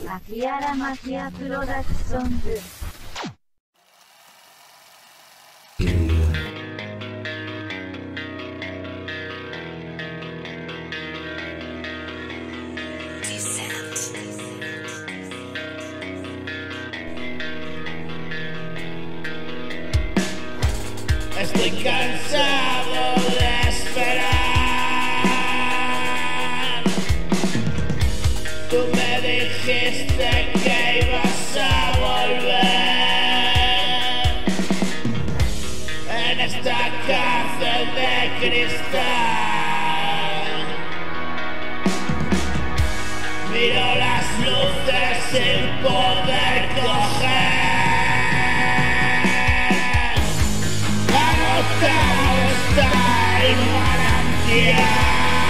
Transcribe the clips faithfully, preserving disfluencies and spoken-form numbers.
秋原マキアプロダクションズ Estoy cansado de esperar. Tú me dijiste que ibas a volver en esta cárcel de cristal. Miro las luces sin poder coger. Agotado está el manantial.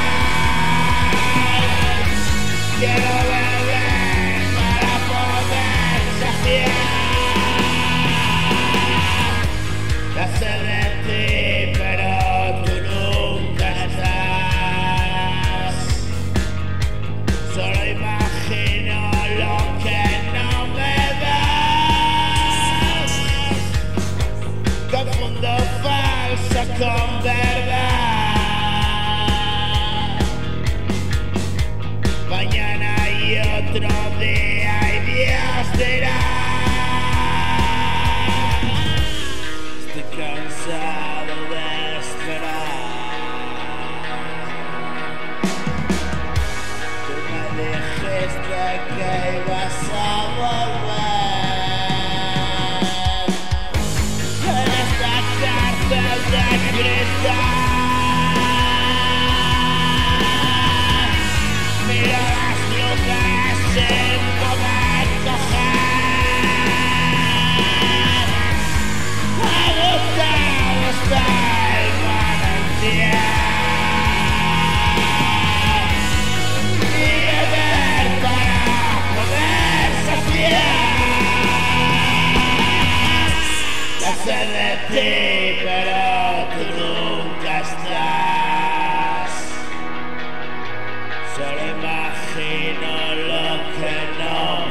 Quiero beber para poder saciar la sed de ti, pero tú nunca estás. Solo imagino lo que no me das. Confundo falso con verdad. Mañana y otro día y Dios dirá. Estoy cansado de esperar. Tú me dijiste que ibas a volver en esta cárcel de cristal. Miro las luces sin poder coger. Agotado está el manantial. Y beber para poder saciar la sed de ti, pero tú nunca estás. Solo imagino lo que no